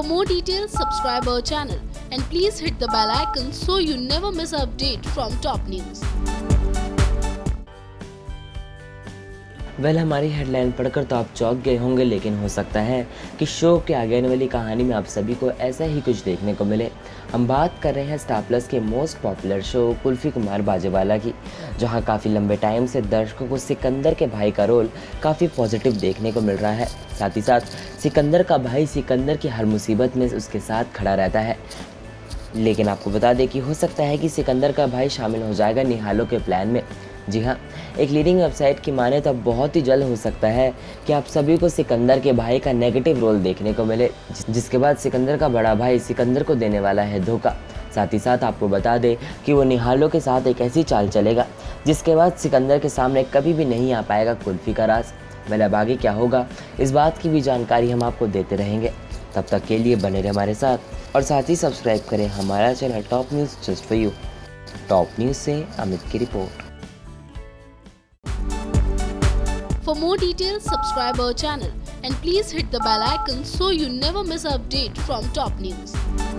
more details, subscribe our channel and please hit the bell icon so you never miss an update from top news. हमारी headline पढ़कर तो आप चौंक गए होंगे, लेकिन हो सकता है कि शो के आगे आने वाली कहानी में आप सभी को ऐसा ही कुछ देखने को मिले। हम बात कर रहे हैं स्टार प्लस के most popular show Kulfi Kumar Bajewala की, जहां काफ़ी लंबे टाइम से दर्शकों को सिकंदर के भाई का रोल काफ़ी पॉजिटिव देखने को मिल रहा है। साथ ही साथ सिकंदर का भाई सिकंदर की हर मुसीबत में उसके साथ खड़ा रहता है। लेकिन आपको बता दें कि हो सकता है कि सिकंदर का भाई शामिल हो जाएगा निहालों के प्लान में। जी हाँ, एक लीडिंग वेबसाइट की माने तो बहुत ही जल्द हो सकता है कि आप सभी को सिकंदर के भाई का नेगेटिव रोल देखने को मिले, जिसके बाद सिकंदर का बड़ा भाई सिकंदर को देने वाला है धोखा। साथ ही साथ आपको बता दें कि वो निहालों के साथ एक ऐसी चाल चलेगा जिसके बाद सिकंदर के सामने कभी भी नहीं आ पाएगा कुल्फी का राज। अब आगे क्या होगा, इस बात की भी जानकारी हम आपको देते रहेंगे। तब तक के लिए बने रहे हमारे साथ और साथ ही सब्सक्राइब करें हमारा channel top news just for you. Top news से अमित की report. For more details, subscribe our channel and please hit the bell icon so you never miss an update from top news.